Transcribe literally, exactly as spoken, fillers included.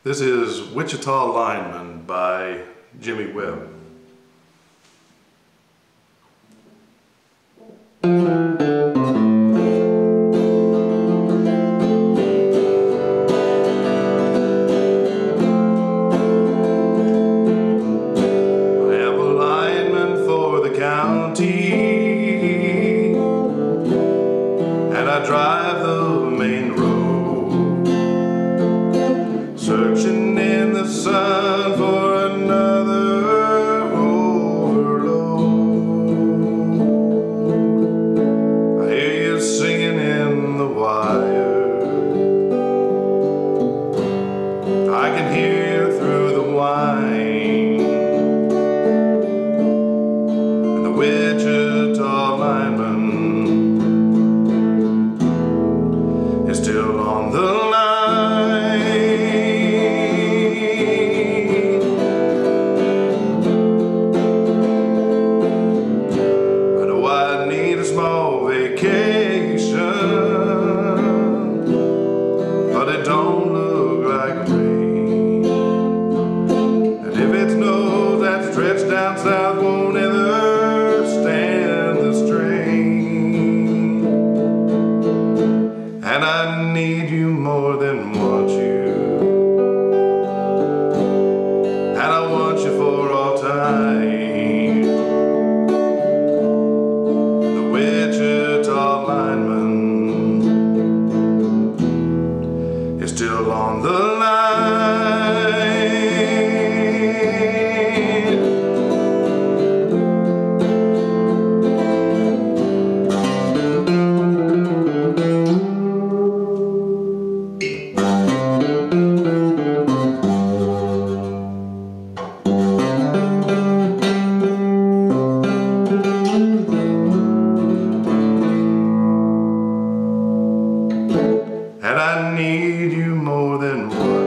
This is Wichita Lineman by Jimmy Webb. And I drive the main road, searching in the sun for another overload. I hear you singing in the wire, I can hear you through the whine, and the Wichita Lineman is still on the line. I know I need a small vacation, but it don't look like rain. And if it snows, that stretch down south won't ever stand the strain. And I need you more than want you, and I want you for all time. The Wichita Lineman is still on the line. And I need you more than what